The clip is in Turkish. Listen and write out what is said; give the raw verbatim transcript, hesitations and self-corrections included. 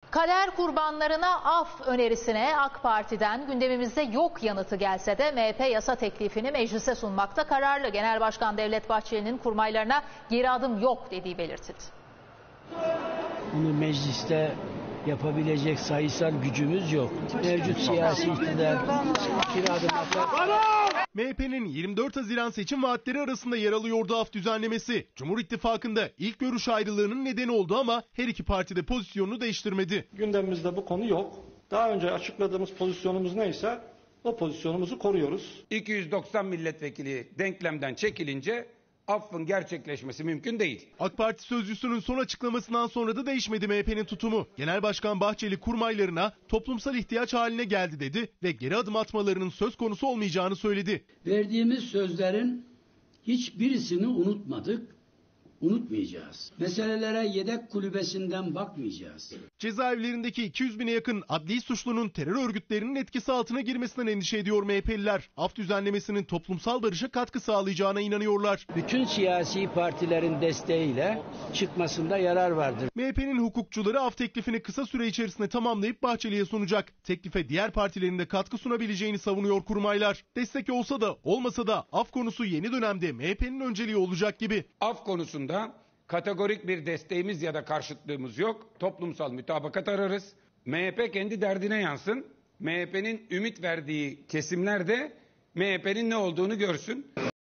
Kader kurbanlarına af önerisine AK Parti'den gündemimizde yok yanıtı gelse de M H P yasa teklifini meclise sunmakta kararlı. Genel Başkan Devlet Bahçeli'nin kurmaylarına geri adım yok dediği belirtildi. Bunu mecliste yapabilecek sayısal gücümüz yok. Mevcut siyasi iktidar bir adım atar. M H P'nin yirmi dört Haziran seçim vaatleri arasında yer alıyordu af düzenlemesi. Cumhur İttifakı'nda ilk görüş ayrılığının nedeni oldu ama her iki parti de pozisyonunu değiştirmedi. Gündemimizde bu konu yok. Daha önce açıkladığımız pozisyonumuz neyse o pozisyonumuzu koruyoruz. iki yüz doksan milletvekili denklemden çekilince affın gerçekleşmesi mümkün değil. AK Parti sözcüsünün son açıklamasından sonra da değişmedi M H P'nin tutumu. Genel Başkan Bahçeli kurmaylarına toplumsal ihtiyaç haline geldi dedi ve geri adım atmalarının söz konusu olmayacağını söyledi. Verdiğimiz sözlerin hiçbirisini unutmadık, unutmayacağız. Meselelere yedek kulübesinden bakmayacağız. Cezaevlerindeki iki yüz bine yakın adli suçlunun terör örgütlerinin etkisi altına girmesinden endişe ediyor M H P'liler. Af düzenlemesinin toplumsal barışa katkı sağlayacağına inanıyorlar. Bütün siyasi partilerin desteğiyle çıkmasında yarar vardır. M H P'nin hukukçuları af teklifini kısa süre içerisinde tamamlayıp Bahçeli'ye sunacak. Teklife diğer partilerin de katkı sunabileceğini savunuyor kurmaylar. Destek olsa da olmasa da af konusu yeni dönemde M H P'nin önceliği olacak gibi. Af konusunda kategorik bir desteğimiz ya da karşıtlığımız yok. Toplumsal mütabakat ararız. M H P kendi derdine yansın. M H P'nin ümit verdiği kesimler de M H P'nin ne olduğunu görsün.